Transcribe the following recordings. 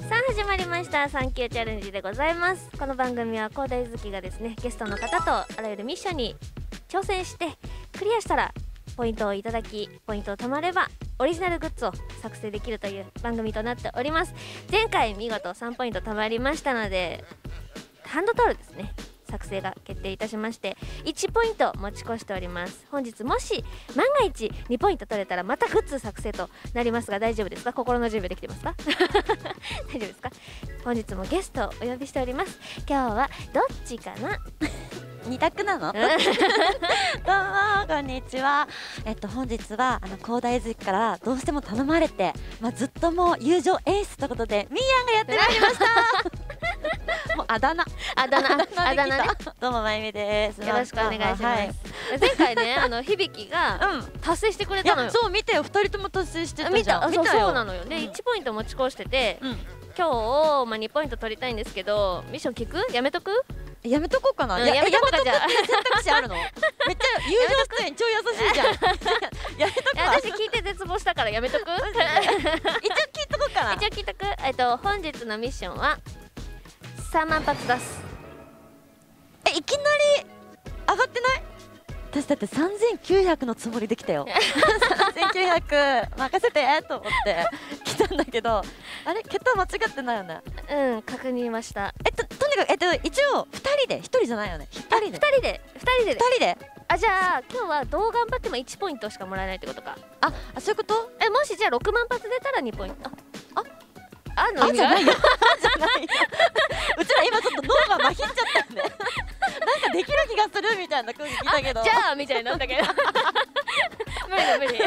さあ始まりましたサンキューチャレンジでございます。この番組は広大好きがですね、ゲストの方とあらゆるミッションに挑戦してクリアしたらポイントをいただき、ポイントを貯まればオリジナルグッズを作成できるという番組となっております。前回見事3ポイント貯まりましたので、ハンドタオルですね、作成が決定いたしまして1ポイント持ち越しております。本日もし万が一2ポイント取れたらまたグッズ作成となりますが、大丈夫ですか？心の準備できてますか？大丈夫ですか？本日もゲストをお呼びしております。今日はどっちかな？ 二択なの？どうもこんにちは。本日は広大好きからどうしても頼まれて、ずっともう友情演出ということでミーヤンがやってまいりました。もうあだ名ね。どうもまゆみです。 よろしくお願いします。前回ね響が達成してくれたのよ。 そう見てよ、2人とも達成してたじゃん。 見たよ。そうなのよね。1ポイント持ち越してて、今日2ポイント取りたいんですけど、ミッション聞く？やめとく？ やめとこうかな。 やめとこうか。じゃあ選択肢あるの？めっちゃ友情出演超優しいじゃん。やめとこう。 私聞いて絶望したからやめとく？ 一応聞いとこうかな。 一応聞いとく。本日のミッションは3万発出す。 いきなり上がってない？私だって3900のつもりできたよ。3900任せてと思って来たんだけど、あれ桁間違ってないよね。 確認ました。 とにかく一応2人で、1人じゃないよね。2人であ、じゃあ今日はどう頑張っても1ポイントしかもらえないってことか。 そういうこと？ もしじゃあ6万発出たら2ポイント。 じゃないよ。うちら今ちょっと脳がまひっちゃったんで、なんかできる気がするみたいな空気聞いたけど、 じゃあみたいなんだけど無理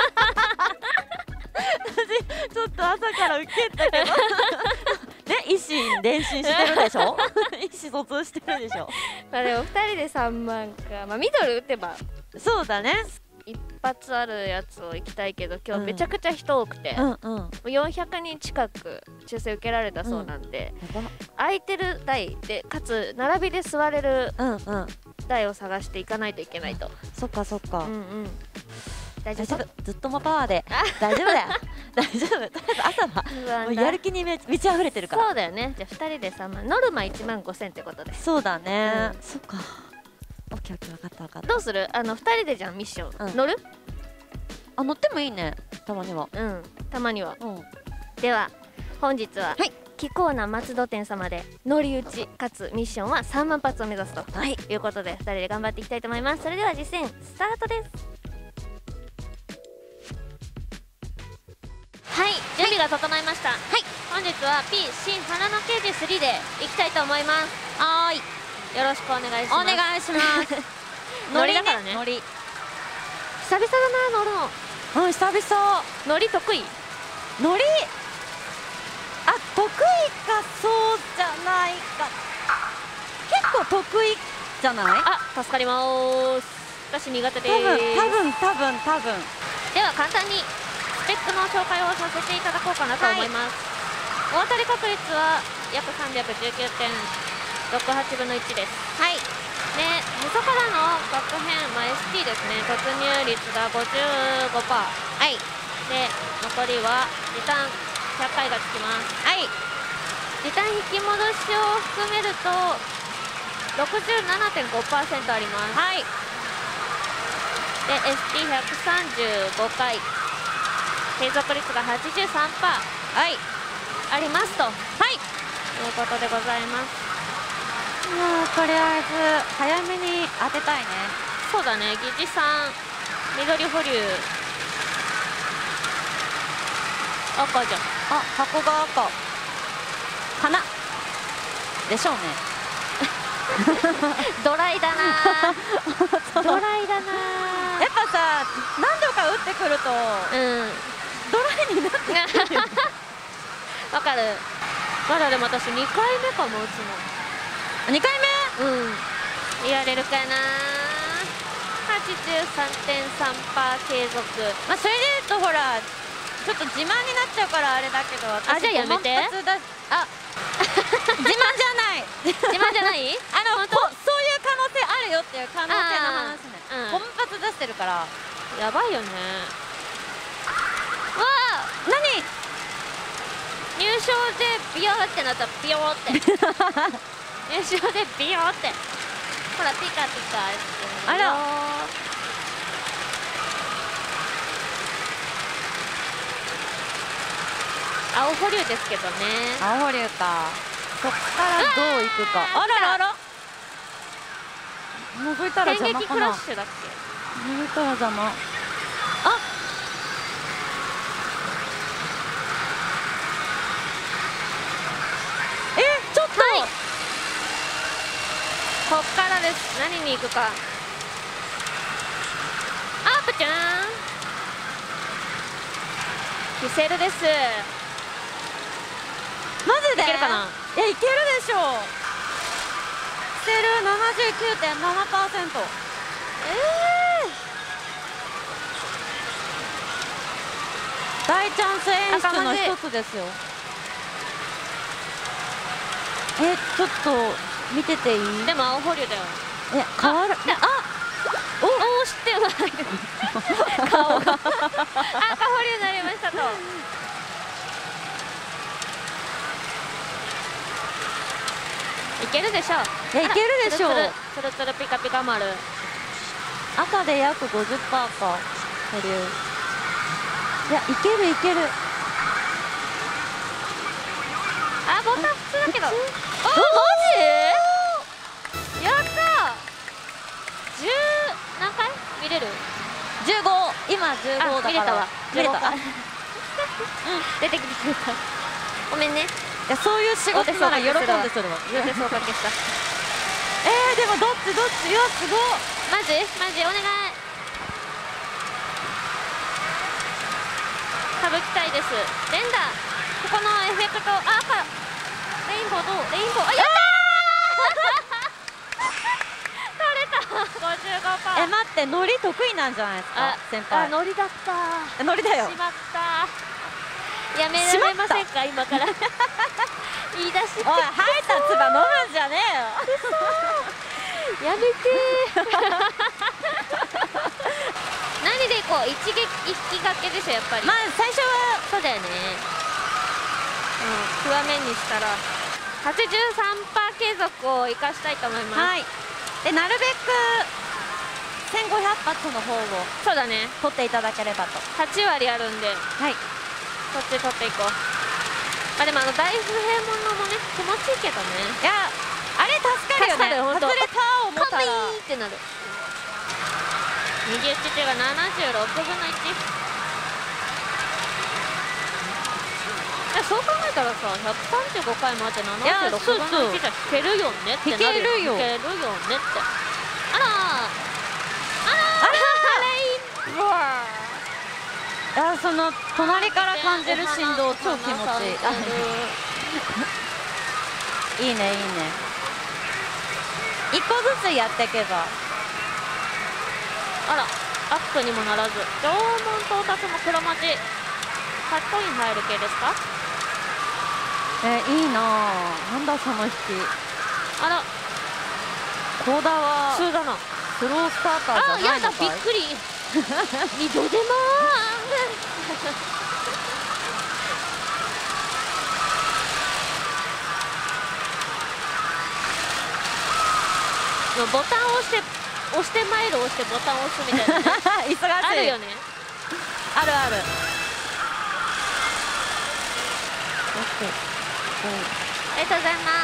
私ちょっと朝から受けたけどね、一心伝心してるでしょ。意思疎通してるでしょ。 でも2人で3万か。ミドル打てばそうだね。 一発あるやつを行きたいけど、今日めちゃくちゃ人多くて、400人近く抽選受けられたそうなんで、空いてる台でかつ並びで座れる台を探していかないといけないと。 そっかそっか。 大丈夫。 ずっともパワーで大丈夫だよ。大丈夫。とりあえず朝はやる気に満ち溢れてるから。 そうだよね。じゃあ2人で3万、ノルマ1万5000ってことで。 そうだね。そっか。オッケーオッケー、分かった分かった。 どうする？2人でじゃんミッション乗る？ 乗ってもいいね、たまには。 たまには。では本日は貴公な松戸店様で乗り打ちかつミッションは3万発を目指すということで、2人で頑張っていきたいと思います。それでは実践スタートです。はい、準備が整いました。本日は P 新花の刑事3でいきたいと思います。よろしくお願いします。 お願いします。 ノリだからね。 ノリ久々だな、乗るの。 久々。 ノリ得意？ ノリ得意かそうじゃないか。結構得意じゃない？ 助かりまーす。私苦手でーす。 多分。 では簡単にスペックの紹介をさせていただこうかなと思います。大当たり確率は約319.68分の1です。で、へそからの学編、ST ですね、突入率が 55%。で、残りはリターン100回がつきます。リターン引き戻しを含めると 67.5% あります。で、ST135 回、継続率が 83% ありますと、いうことでございます。 とりあえず早めに当てたいね。 そうだね。疑似さん緑保留赤じゃん。 箱が赤かなでしょうね。 ドライだなドライだな。 やっぱさ、何度か打ってくるとドライになってくるよね。 わかる。まだでも私2回目かも打つの。 2回目？ やれるかな。 83.3% 継続。 それで言うとほらちょっと自慢になっちゃうからあれだけど、私じゃあやめて。 自慢じゃない自慢じゃない？ そういう可能性あるよっていう可能性の話ね。5発出してるからやばいよね。わあ、 何？ 入賞でビヨーってなったらビヨーって入賞でビヨーってほらピカピカしてるよ。 あら青保留ですけどね。 青保留か。そっからどういくか。あららあら覗いたら電撃クラ邪魔かな。 ッシュだっけ。 覗いたら邪魔。あちょっと、 はい、こっからです。何に行くか。アープちゃんキセルです。 マジでいけるかな。 いやいけるでしょう。キセル 79.7%。大チャンス演出の一つですよ。ちょっと見てていい？ でも青保留だよ。 変わる。 お知ってない顔が赤保留になりましたと。いけるでしょう。 いやいけるでしょう。 つるつるピカピカ丸。 赤で約 50% か保留。いやいけるいける。 あボタン普通だけど。マジ？やったー。10何回見れる ？15。今15だから。 見れたわ。 見れた。 出てきてくれた。ごめんね。 いやそういう仕事なら喜んでするわ。 お手数おかけした。 でもどっちどっち。いやすごい。 マジお願い。歌舞伎隊です。連打。ここのエフェクト赤レインボーどう？レインボーやったー取れた。55%。 待ってノリ得意なんじゃないですか先輩。 ノリだった。 ノリだよ。 しまった。やめられませんか今から言い出し。 おい生えた唾飲むんじゃねえよ。やめて何でいこう。一気がけでしょやっぱり。 まあ最初はそうだよね。極めにしたら 83% 継続を生かしたいと思います。 はい。でなるべく1500発の方をそうだね取っていただければと。 8割あるんで、 はい。 そっち取っていこう。まあでも大不平物もね気持ちいいけどね。 いやあれ助かるよね。 助かる。 外れた思ったらカンビーってなる。右打ち中が76分の1。そう考えたらさ135回もあって76分の1じゃ弾けるよねってなるよ。 弾けるよ。 弾けるよねって。あらレインボー。 いやその隣から感じる振動超気持ちいい。いいねいいね。一個ずつやっていけば。 あらアップにもならず。縄文到達も黒文字8コイン入る系ですか。 いいなぁ。なんだその引き。 あらコーダは普通だな。 スロースターターじゃないのかい。 やだびっくり二度手間ボタンを押してマイルを押してボタンを押すみたいな、ね、 忙しい。 あるよね。 あるある。 ありがとうございます。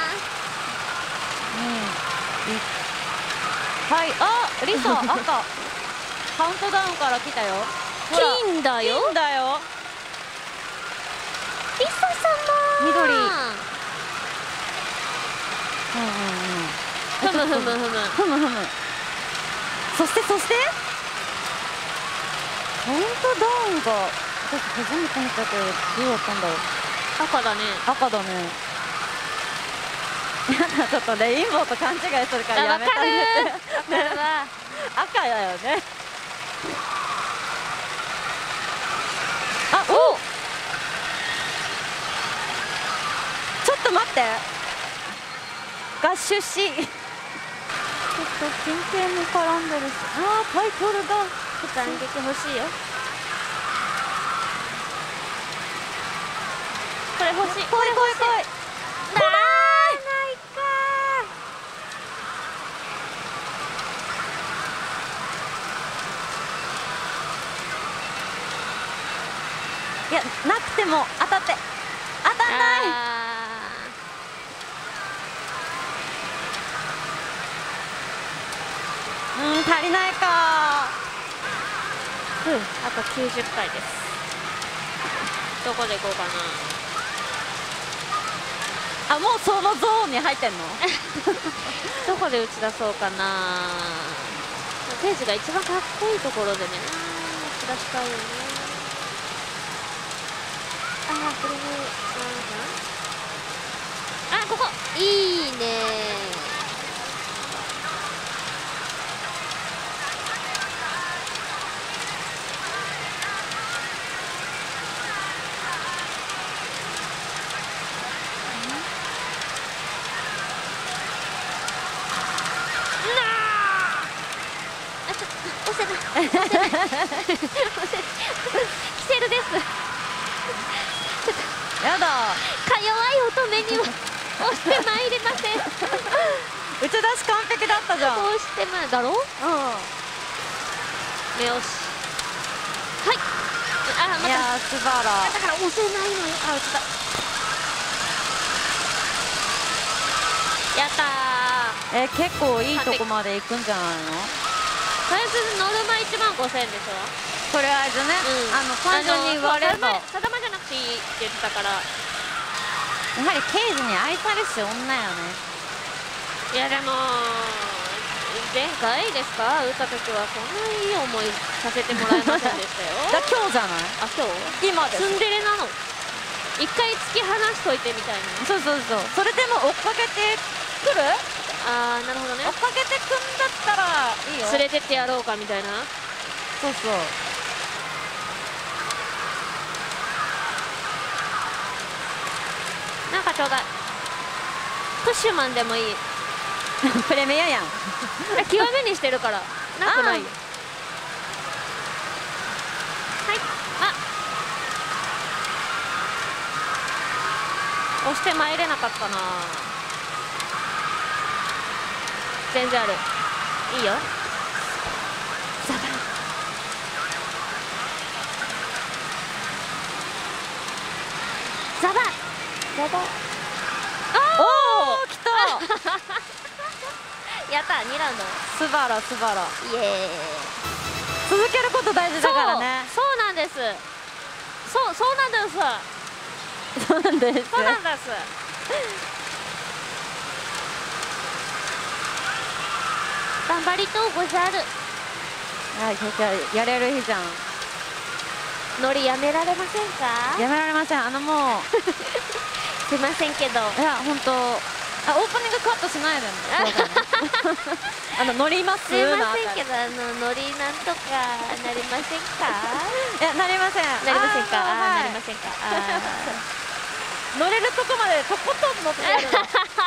はい。あリサ赤カウントダウンから来たよ。 金だよ。 金だよ。 リサ様緑。 ふむふむふむふむふむ。そしてカウントダウンが私初めて見たけどどうだったんだろう。 赤だね。 赤だね。やだちょっとレインボーと勘違いするからやめてあげて。 わかるわ。 赤だよね。 おちょっと待って。合衆し。ちょっと金券も絡んでるし。タイトルが斬撃欲しいよ。これれ欲しい。 来い来い来い。 ないかいや、なくても当たって当たんない。足りないか。 あと90回です。どこで行こうかな。 あ、もうそのゾーンに入ってんの？ どこで打ち出そうかな。ページが一番かっこいいところでね、打ち出したいよね。これもここいいね。キセルです。 やだ。 か弱い乙女には押してまいりません。 打ち出し完璧だったじゃん。 押してまだろう。目押し。はい。また。 いやー、素晴ら。 だから押せないのよ。打ちた。やったー。 結構いいとこまで行くんじゃないの？ とりあえずノルマ15000でしょ。 とりあえずね、単純に割れば定まじゃなくていいって言ってたから。 やはり刑事に愛されし女よね。 いやでも前回ですか、打った時はそんないい思いさせてもらえませんでしたよ。 今日じゃない？ 今日？ 今です。 ツンデレなの。一回突き放しといてみたいな。 そうそうそう。それでも追っかけてくる？ なるほどね。 追っかけてくんだったらいいよ。 連れてってやろうかみたいな。 そうそう。 なんかちょうだい。プッシュマンでもいい。 プレミアやん。 極めにしてるからなくないよ。はい。押して参れなかったな。全然ある。いいよ。ザバン。ザバン。ザバン。 おお、来た。 やった、2ラウンド。 素晴ら素晴ら。 イエーイ。 続けること大事だからね。 そうなんです。そうなんです。 そうなんです。 そうなんです。頑張りとうござる。 はい、じゃあやれる日じゃん。 ノリやめられませんか？ やめられません。もうすいませんけど。 いや本当。オープニングカットしないでね。乗ります。 すいませんけどノリなんとかなりませんか？ いやなりません。 なりませんか？なりませんか？ 乗れるとこまでとことん乗ってやるの。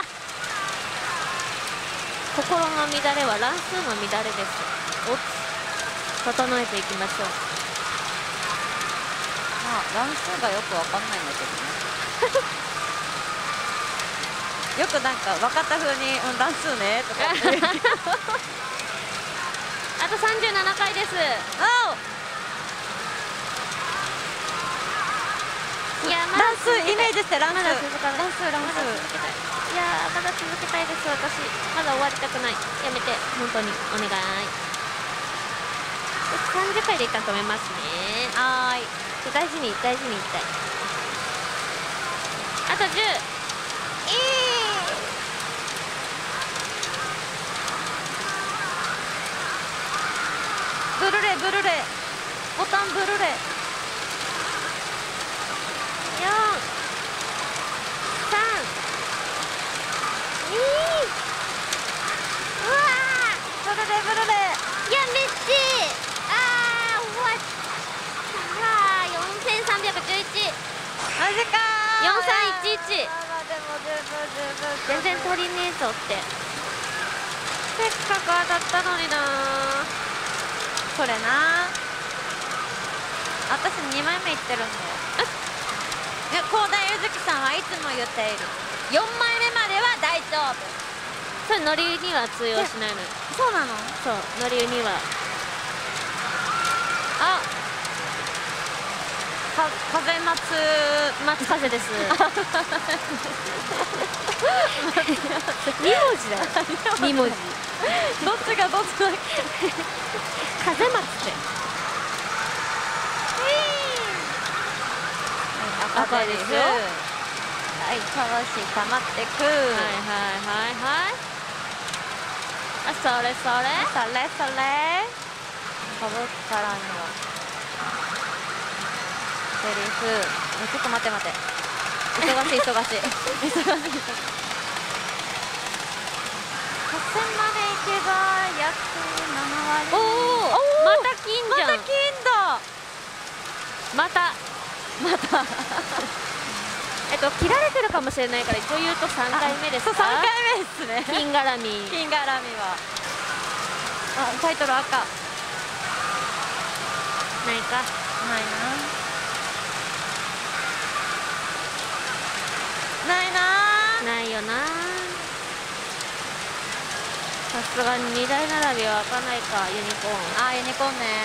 心の乱れは乱数の乱れです。整えていきましょう。 乱数がよくわかんないんだけどね。よくなんか分かった風に乱数ねとかって言うけど。 あと37回です。いや乱数イメージして乱数。 まだ続かない。 乱数。 いやまだ続けたいです。私まだ終わりたくない。やめて本当にお願い。30回で一旦止めますね。 はーい。 大事にいきたい。あと10。 ブルレボタンブルレ。4、3、2。 うわブルレ。 やめて。終わった。4311。 マジかー。 4311。全然足りねえぞって。せっかく当たったのにな。 それな。私2枚目いってるんだよ。 広大ゆずきさんはいつも言っている、4枚目までは大丈夫。 それノリには通用しないのよ。 そうなの？ そうノリには。 あ、風松風です。2文字だよ。2文字。 どっちがどっちだっけ？ 風松って赤ですよ。 はい、たわし溜まってく。 はいはいはいはい。あ、それそれそれそれ。かぶったらにはセリフ。ちょっと待って待って、忙しい忙しい忙しい。8,000までいけば約7割。 おお、また金じゃん。 また金だ。 また切られてるかもしれないから一応言うと3回目ですか。 そう、3回目ですね。 金絡み。 金絡みはタイトル赤ないか。 ないな、ないな。 ないよな。さすがに2台並びは開かないか。ユニコーン。 あ、ユニコーンね。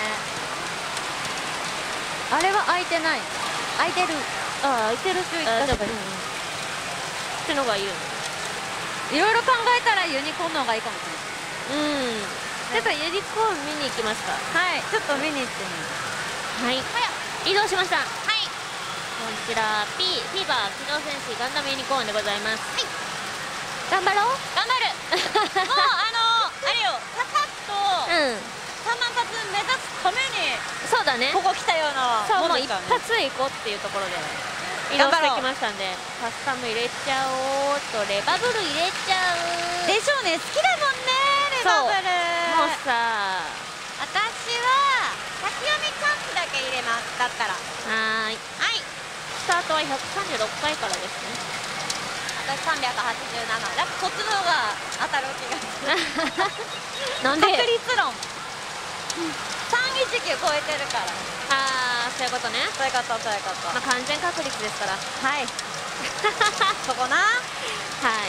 あれは開いてない。開いてる。 あ、開いてる人いた。じゃあってのが言うの。 いろいろ考えたらユニコーンの方がいいかもしれない。 うん。ちょっとユニコーン見に行きますか。 はい、ちょっと見に行ってみる。 はい。移動しました。はい。こちら フィーバー機動戦士ガンダムユニコーンでございます。はい。頑張ろう。 頑張る。もうあれよ、サカッとうん。 3万発目指すためにそうだね。 ここ来たようなそう、もう一もんですからね。 発行こうっていうところで移動してきましたんで、カスタム入れちゃおうと。レバブル入れちゃうでしょうね、好きだもんね、レバブル。 もうさ、 私は先読みチャンスだけ入れます。だったらはーい。 はい。 スタートは136回からですね。 私387だ。こっちの方が当たる気がする。 なんで確率論。319超えてるから。 ああ、そういうことね。 そういうことそういうこと。 まあ完全確率ですから。 はい。そこな。 はい、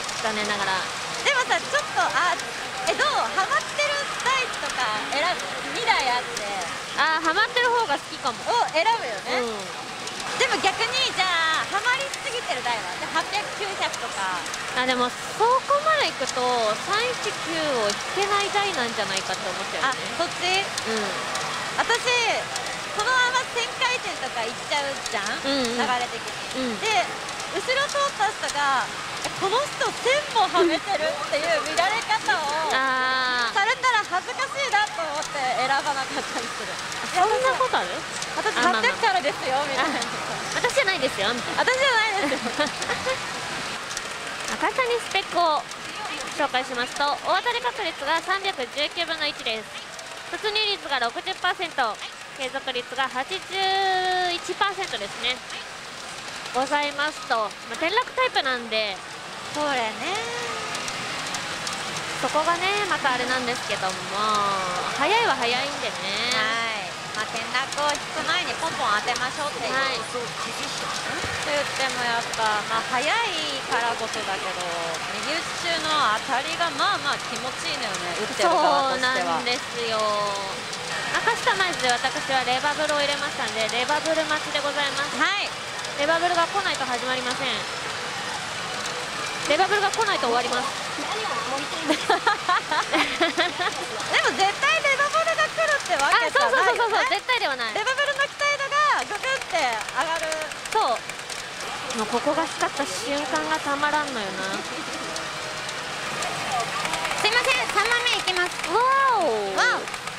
残念ながら。 でもさ、ちょっとどうハマってる台とか選ぶ。2台あってああ、ハマってる方が好きかも。 を選ぶよね。 うん。 でも逆にじゃあハマりすぎてる台は800、900とか。 あ、でもそこまでいくと319を引けない台なんじゃないかって思っちゃうよね。 そっち。私このまま1000回転とかいっちゃうじゃん、流れ的に。で後ろ通った人がこの人1000もはめてるっていう見られ方をされたら恥ずかしいなと思って選ばなかったりする。 そんなことある？ 私800からですよみたいな。 私じゃないですよみたいな。 私じゃないですよ。 簡単にスペックを紹介しますと、大当たり確率が319分の1です。突入率が 60%、継続率が 81% ですね。ございますと、転落タイプなんで、 それね、 そこがねまたあれなんですけども、早いは早いんでね。 はい、転落を引く前にポンポン当てましょうっていう。はい、と言ってもやっぱ、早いからこそだけど右打ち中の当たりがまあまあ気持ちいいのよね、打ってる側としては。 そうなんですよ。カスタマイズで私はレバブルを入れましたんで、レバブル待ちでございます。はい、レバブルが来ないと始まりません。レバブルが来ないと終わります。でも絶対レバブルが来るってわけじゃないよね。 そう絶対ではない。 レバブルの期待度がググって上がる。 そう、もうここが光った瞬間がたまらんのよな。 すいません、3枚目いきます。 わおわ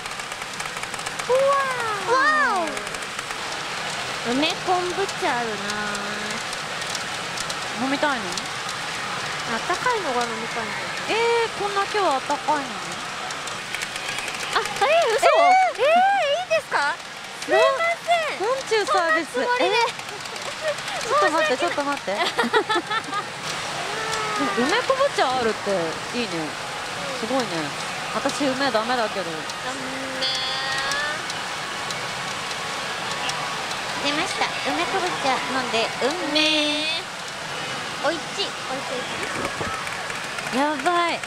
おわお、梅昆布茶あるな。 飲みたいの？ あったかいのが飲みたいの。 こんな今日はあったかいのに。 嘘。いいですか？すいません。 なんちゅうサービス。ちょっと待ってちょっと待って。梅昆布茶あるっていいね。すごいね。私梅ダメだけど。 出ました。梅かぼちゃ飲んでおいちやばい。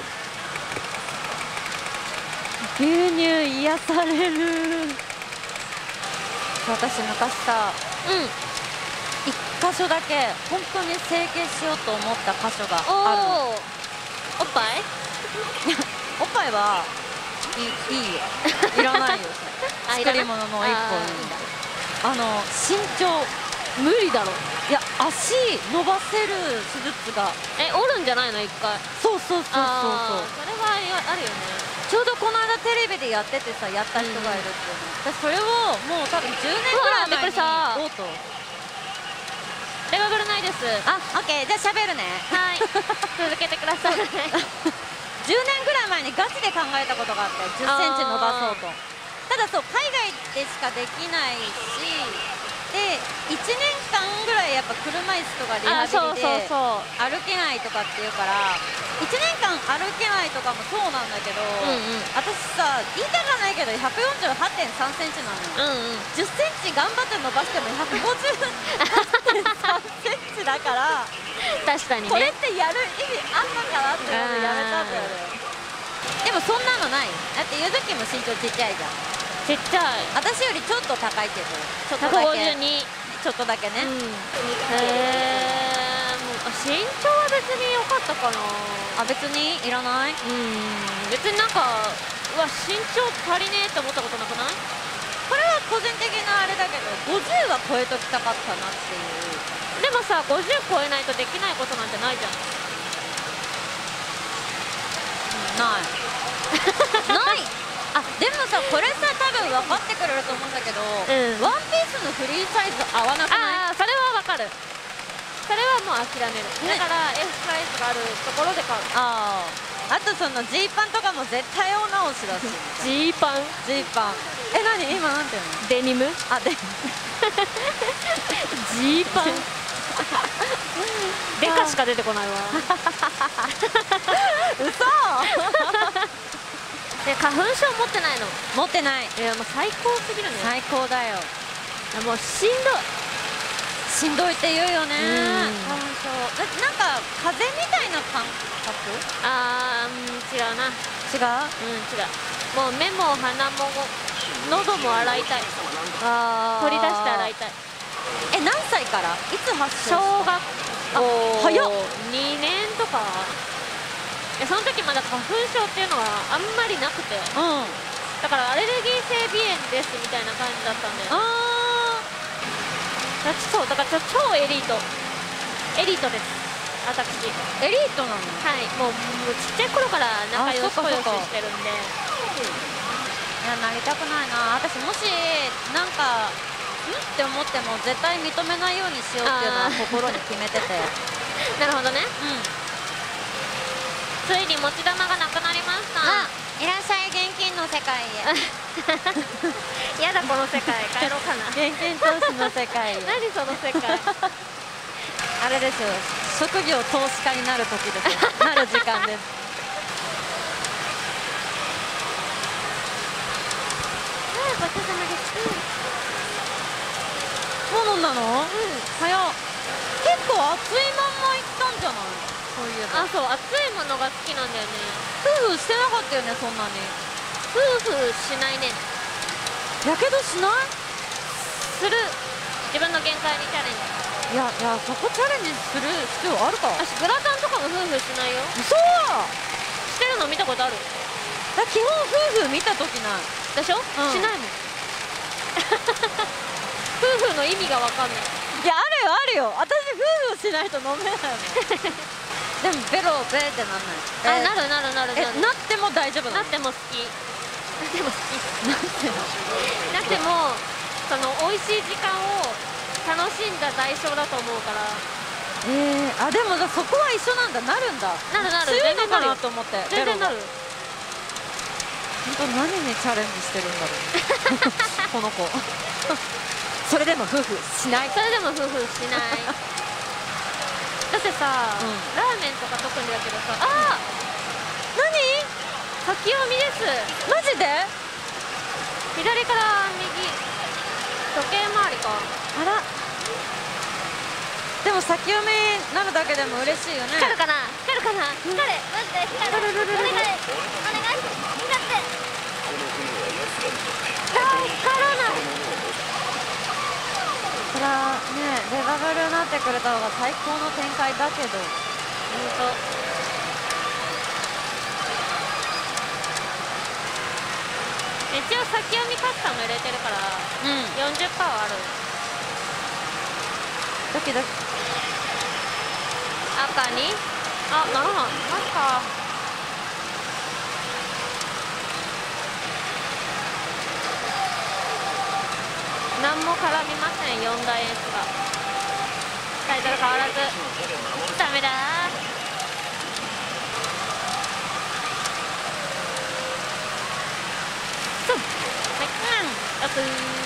牛乳癒される。私昔さ、一箇所だけ本当に整形しようと思った箇所があるの。 おっぱいおっぱいはいいよ。いらないよ。作り物の一本。身長無理だろ。 いや、足伸ばせる手術が折るんじゃないの一回。 そうそうそうそうそう。 それはあるよね。 ちょうどこの間テレビでやっててさ、やった人がいるっていうの。私それをもう多分10年ぐらい前におうと。 レバブルないです。 あ、オッケー、じゃあ喋るね。 はい続けてください。 10年ぐらい前にガチで考えたことがあって10センチ伸ばそうと。ただそう、海外でしかできないし、で1年間ぐらいやっぱ車椅子とかリハビリで歩けないとかっていうから、1年間歩けないとかもそうなんだけど、私さ、言いたがないけど148.3センチなのよ。10センチ頑張って伸ばしても158.3センチだから、 確かにね。 これってやる意味あんのかなって思ってやめたんだよね。でもそんなのない。だってゆずきも身長ちっちゃいじゃん。 ちっちゃい。 私よりちょっと高いけど、ちょっとだけ 152。 ちょっとだけね。 へえ。身長は別に良かったかな。 あ、別にいらない。 別になんか身長足りねえって思ったことなくない？ これは個人的なあれだけど、50は超えときたかったなっていう。 でもさ、50超えないとできないことなんてないじゃん。 ないない。あ、でもさ、これさ、多分分かってくれると思うんだけど、ワンピースのフリーサイズ合わなくない？ それは分かる。それはもう諦める、だから F サイズがあるところで買う。 あとそのジーパンとかも絶対大直しだし。 ジーパン何今なんていうの？ デニム。ジーパンデカしか出てこないわ。 嘘で、花粉症持ってないの？ 持ってない。 いや、もう最高すぎるね。 最高だよ。 もうしんどい。 しんどいって言うよね。花粉症なんか風邪みたいな感覚？ 違うな。 違う？ 違う。もう目も鼻も喉も洗いたい。取り出して洗いたい。 何歳から？いつ発症？ 小学校早っ。 2年とか。その時まだ花粉症っていうのはあんまりなくて、だからアレルギー性鼻炎ですみたいな感じだったんだよね。そうだから超エリートです、私。 エリートなの？ はい、もうちっちゃい頃から仲良しこよししてるんで。 いや、なりたくないな。私もしなんかって思っても絶対認めないようにしようっていうのは心に決めてて。 なるほどね。ついに持ち玉がなくなりました。 いらっしゃい、現金の世界へ。 やだ、この世界帰ろうかな。 現金投資の世界へ。 何その世界。 あれですよ、職業投資家になる時ですよ。なる時間です。 ごちそうさまです。 もう飲んだの？早っ。結構熱いまんまいったんじゃない？そういえば。 そう、熱いものが好きなんだよね。 夫婦してなかったよね、そんなに。 夫婦しないね。 やけどしない？ する。自分の限界にチャレンジ。 いや、そこチャレンジする必要あるか？ 私グラタンとかも夫婦しないよ。 嘘。 してるの見たことある？ 基本夫婦見た時ないでしょ？しないもん。夫婦の意味が分かんない。 いや、あるよ。私夫婦しないと飲めないもん。でもベロベーってなんない？ なる。 なっても大丈夫なの？ なっても好き。なってもその美味しい時間を楽しんだ代償だと思うから。 でもそこは一緒なんだ。なるんだ。 なる。 強いのかなと思って。 全然なる。 本当何にチャレンジしてるんだろう。この子。それでも夫婦しない。 それでも夫婦しない。だってさ、ラーメンとか特にだけどさ、 何？ 先読みです。 マジで？ 左から右。 時計回りか。 あら、でも先読みになるだけでも嬉しいよね。 光るかな、光るかな、光れ、マジで光る、お願い、お願い、光って。光らない。 これはね、レバブルになってくれた方が最高の展開だけど。 ほんと。一応先読みカスタム入れてるから、40%はある。 ドキドキ。 赤に、あ、ならない、なんか。何も絡みません、4大エースが。タイトル変わらず。ダメだー。そう。はい、よくー。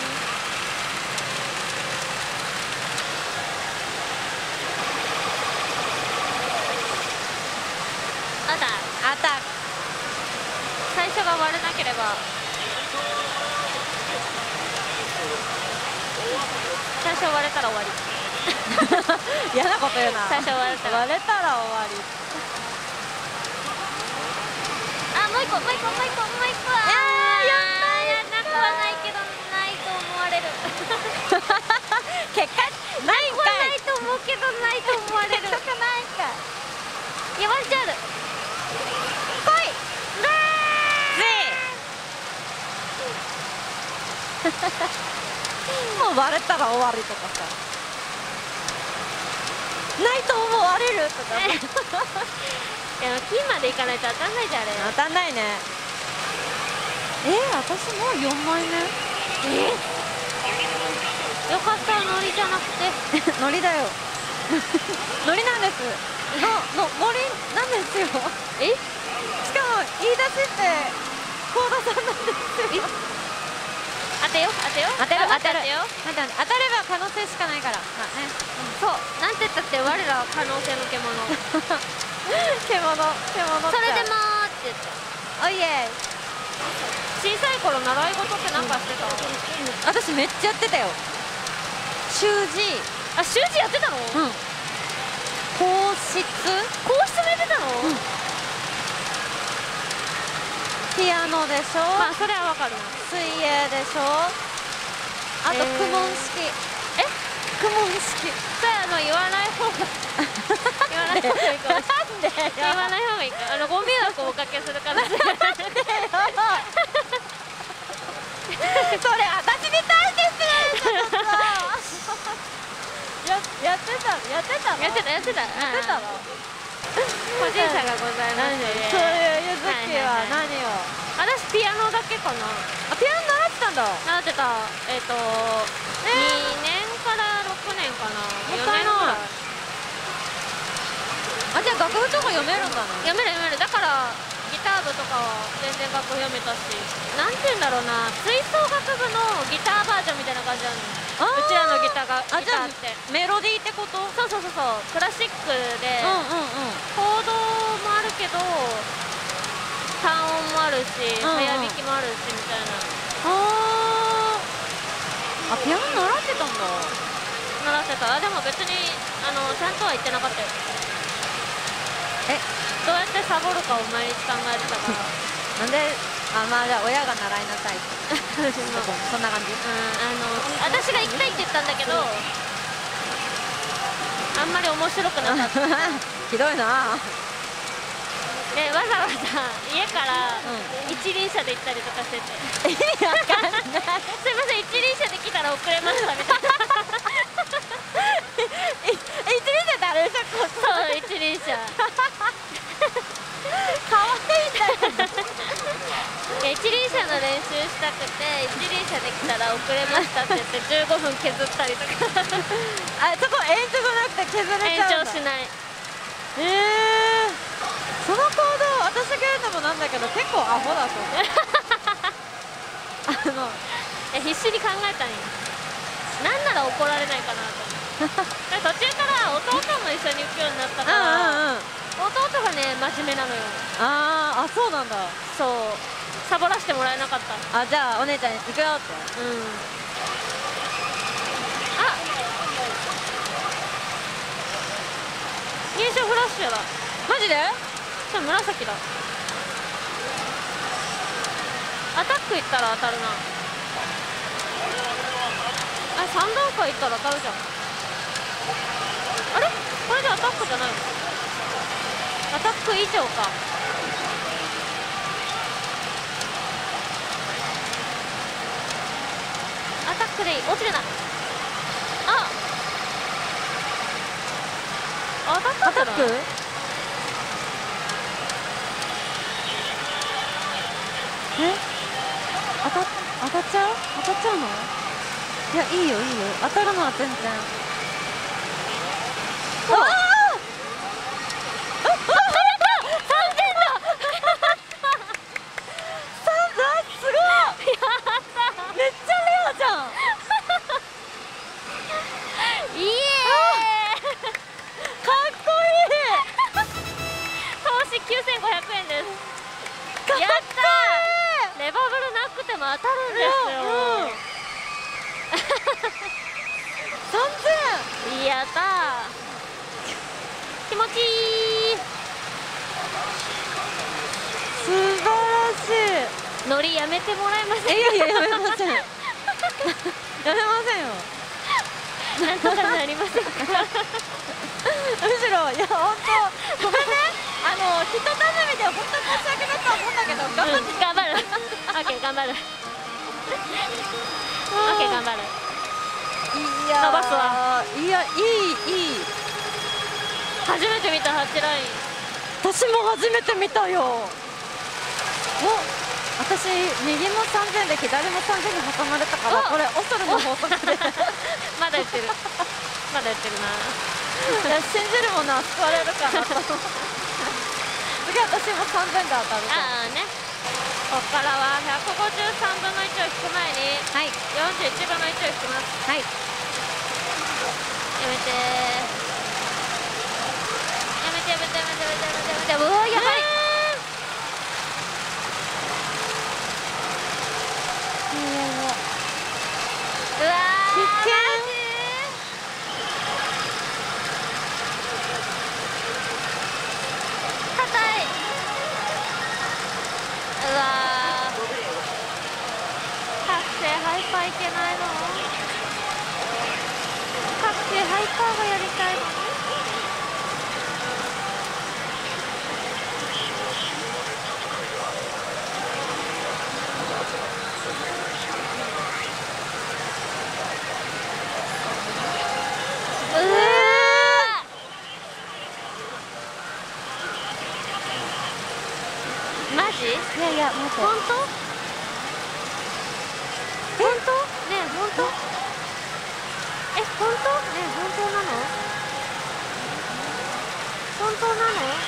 あった。最初が割れなければ。最初割れたら終わり。 嫌なこと言うな。 最初割れたら割れたら終わり。 あ、もう一個、もう一個、もう一個、もう一個。あー、やったー。なくはないけど、ないと思われる。 結果ないんかい。 ないと思うけど、ないと思われる。 結局ないんかい。 いや、ワンチャンある。 もう割れたら終わりとかさ、ないと思われるとかでも金までいかないと当たんないじゃん、あれ。 当たんないね。私もう4枚目。 よかった、ノリじゃなくて。 ノリだよ。ノリなんです。ノリなんですよ。しかも言い出しって幸田さんなんですよ。 当てよ、当てよ、 当てる、当てる。 よ。 当たれば可能性しかないから。 そう、なんて言ったって我らは可能性の獣。 獣。 それでもーって言って。 おいえ。 小さい頃習い事ってなんかしてた？ 私めっちゃやってたよ。習字。 あ、習字やってたの？ 皇室もやってたの？ ピアノでしょ。 まあそれはわかるな。 水泳でしょ。あと公文式。公文式。 それ言わない方が言わない方がいいかも。 なんでよ。 言わない方がいいか。ご迷惑をおかけする可能性。 それ私に対して失礼だからさ。やってたの。 個人差がございますね。 そういうゆずきは何を？ 私ピアノだけかな。 あ、ピアノ習ってたんだ。 習ってた。2年から6年かな。 もったいない。あ、じゃあ楽譜とか読めるんだね。 読める。だからギター部とかは全然楽譜読めたし、なんて言うんだろうな、吹奏楽部のギターバージョンみたいな感じなの。うちらのギターってメロディーってこと？ そう、クラシックでコードもあるけど単音もあるし、早弾きもあるしみたいな。 あ、ピアノ習ってたんだ。 習ってた。でも別にちゃんとは言ってなかったよ。どうやってサボるかを毎日考えてたから。 なんで？まあじゃあ親が習いなさいって。そんな感じ。 私が行きたいって言ったんだけど、あんまり面白くなかった。 ひどいな。 でわざわざ家から一輪車で行ったりとかしてて、 意味わかんない。 すいません、一輪車で来たら遅れましたみたいな。 一輪車ってあれでしょ？ そう、一輪車。 かわいいんだよ。 一輪車の練習したくて、一輪車で来たら遅れましたって言って15分削ったりとか。 あ、そこ延長じゃなくて削れちゃうんだ。 延長しない。 その行動私が言うのもなんだけど結構アホだと思う。 必死に考えたんよ。なんなら怒られないかなと。途中から弟も一緒に行くようになったから、弟がね真面目なのよ。 あ、そうなんだ。 そう、サボらせてもらえなかった。 あ、じゃあお姉ちゃん行くよって。 認証フラッシュだ。 マジで？ じゃあ紫だ。アタックいったら当たるな。あ、3段階いったら当たるじゃん。あれこれでアタックじゃないの？アタック以上か。アタックでいい。落ちるな。あ、アタックアタック？当たっちゃう？当たっちゃうの？いや、いいよいいよ、当たるのは全然。ああ当たるんですよ。3000。やったー。気持ちいい。 素晴らしい。 ノリやめてもらえませんか？ いやいや、やめません。やめませんよ。 なんとかなりませんか？ むしろ、いや、本当。ごめんね。人頼みで本当申し訳ないと思うんだけど、頑張って。 頑張る。オッケー、頑張る。オッケー、頑張る。 いや伸ばすわ。 いや、いい。 初めて見たハッチライン。 私も初めて見たよ。私右も3000で左も3000に挟まれたから、これオソルの法則でまだ言ってる。まだ言ってるな。 いや、信じるものは救われるかなと。次私も3000で当たると。 ああね。ここからは153分の1を引く前に、はい、41分の1を引きます。はい。やめてうわ、やばい。うわー、 危険。 硬い。うわー、覚醒ハイパーいけないの？覚醒ハイパーがやりたいの？マジ？いやいや、待って。本当？本当？ねえ、本当？え、本当？ねえ、本当なの？本当なの？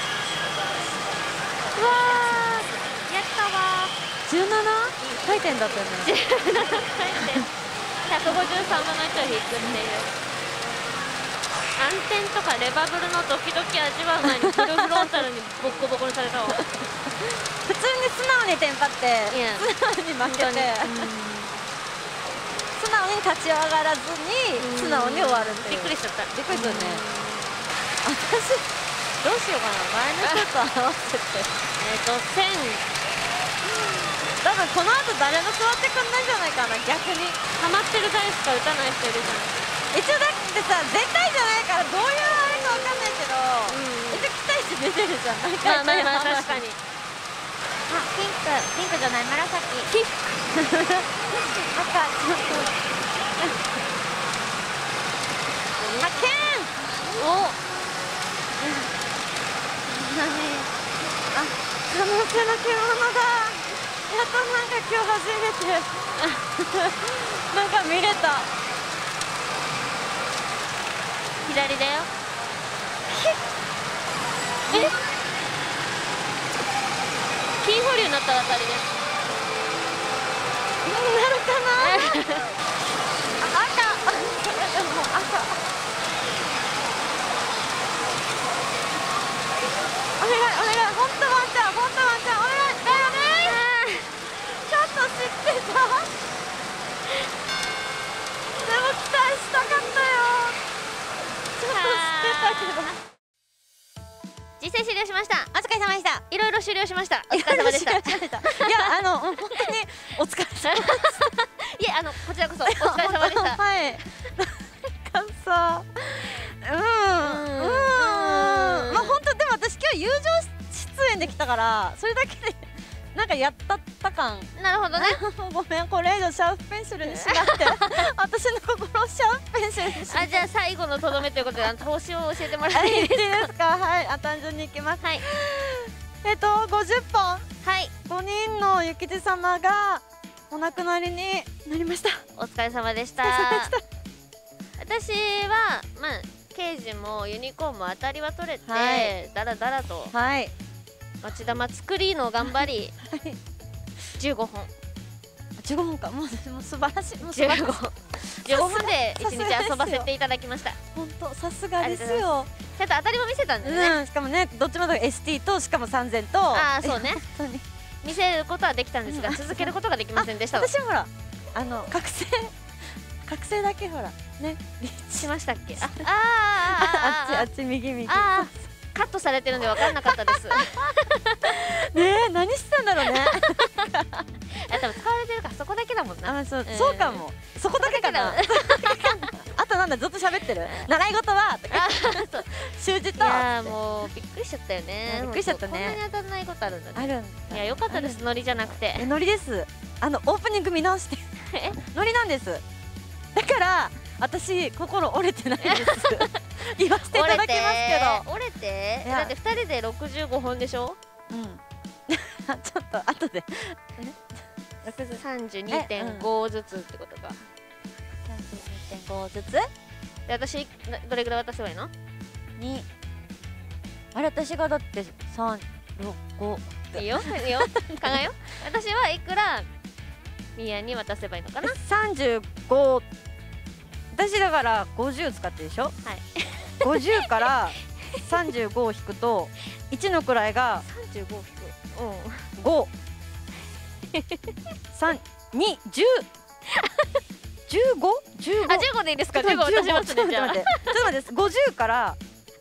うわー、やったわー。 17回転だったよね。 17回転。153分の1を引くっていう。暗転とかレバブルのドキドキ味わう前にフルフロンタルにボッコボコにされたわ。 普通に素直にテンパって、素直に負けて、素直に立ち上がらずに素直に終わるっていう。 びっくりしちゃった。 びっくりするね。私どうしようかな、前の人と合わせて 1000。 多分この後誰も座ってくんないんじゃないかな、逆に。 ハマってる台しか打たない人いるじゃん。 一応だってさ、絶対じゃないからどういうあれかわかんないけど、一応期待値出てるじゃん。 まあ確かに。 あ、ピンクじゃない、紫。ピンク。赤、ちょっと。発見。お。何？あ、可能性の獣だ。やっとなんか今日初めてなんか見れた。 左だよ。え？キー保留になったら当たりです。 なるかな？赤。でも赤。お願い、本当ワンちゃん、お願いだよね。ちょっと知ってた。でも期待したかったよ。ちょっと知ってたけど。 実践終了しました。 お疲れ様でした。 いろいろ終了しました。お疲れ様でした。いいや本当にお疲れ様でした。 えこちらこそお疲れ様でした。 はい。なんかさ、まあ本当でも私今日友情出演できたからそれだけでなんかやった感。 なるほどね。 ごめん、これ以上シャープペンシルにしなくて私の心をシャープペンシルにしなくて。 じゃあ最後のとどめということで投資を教えてもらっていいですか。 はい、単純にいきます。 はい。 50本。 はい。 5人のゆきじ様がお亡くなりになりました。 お疲れ様でした。私はまあ刑事もユニコーンも当たりは取れて、だらだらと町玉作りの頑張り、15本。 15本か、もう素晴らしい。 15分で1日遊ばせていただきました。 本当さすがですよ。 ちゃんと当たりも見せたんですね。 しかもね、どっちもST としかも3000と。 そうね。見せることはできたんですが続けることができませんでした。 私ほら覚醒だけほらねしましたっけ。 あっち右。 カットされてるんで分からなかったです。 ねえ、何してたんだろうね。 多分使われてるからそこだけだもんな。 そうかも。そこだけかな。あとなんだ、ずっと喋ってる。習い事は習字と。いやもうびっくりしちゃったよね。 びっくりしちゃったね。 こんなに当たらないことあるんだね。 あるんだ。 いや良かったです。ノリじゃなくて。 ノリです。オープニング見直して。ノリなんです。だから私心折れてないです。言わせていただきますけど。 折れてだって2人で65本でしょ。 ちょっと後で 32.5 ずつってことか。 32.5 ずつで私どれぐらい渡せばいいの。 2あれ私がだって3、6、5。 いいよ考えよう。私はいくらミヤに渡せばいいのかな。 35。私だから50使ってるでしょ。はい。50から35を引くと1の位が 35引く。 5。3、2、10。15？15。 15でいいですか。15渡しますね。じゃあ。ちょっと待って、50から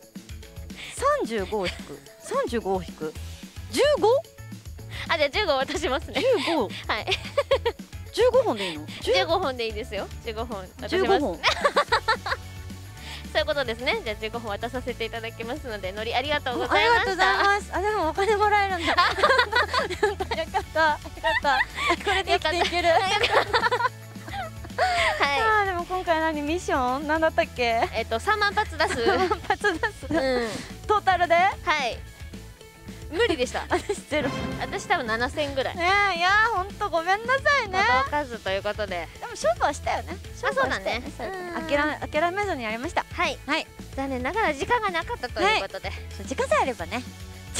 35を引く。35を引く。15？ じゃあ15渡しますね。 15。 はい。 15本でいいの ？15本でいいですよ。15本渡します。 15本。 そういうことですね。じゃあ15本渡させていただきますので、ノリありがとうございました。 ありがとうございます。でもお金もらえるんだ。よかった。これで生きていける。はい。でも今回ミッションなんだったっけ ？3万発出す。 3万発出す。トータルで？ はい。無理でした。 私ゼロ。 私多分7000ぐらい。 いや本当ごめんなさいね。 届かずということで。 でも勝負はしたよね。 そうだね。 諦めずにやりました。 はい。残念ながら時間がなかったということで。 時間さえあればね。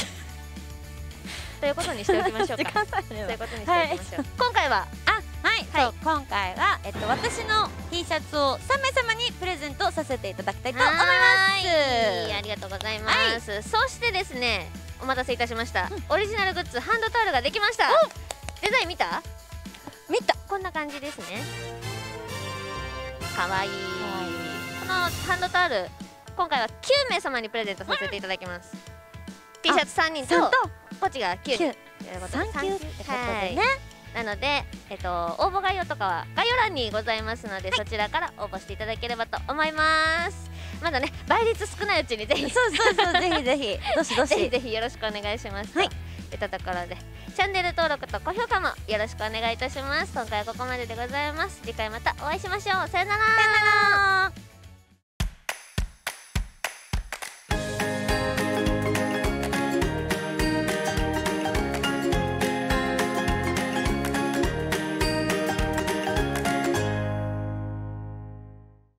ということにしておきましょうか。 時間さえあれば。 ということにしておきましょう。今回は今回は私の T シャツを3名様にプレゼントさせていただきたいと思います。 ありがとうございます。そしてですね、お待たせいたしました。オリジナルグッズハンドタオルができました。デザイン見た？こんな感じですね。かわいい。このハンドタオル今回は9名様にプレゼントさせていただきます。T シャツ3人とポチが9人。 3級ってことでね。 なので、応募概要とかは概要欄にございますので、そちらから応募していただければと思います。まだね、倍率少ないうちにぜひそうぜひどしどしぜひよろしくお願いしますといったところで、チャンネル登録と高評価もよろしくお願いいたします。今回はここまででございます。次回またお会いしましょう。さよなら。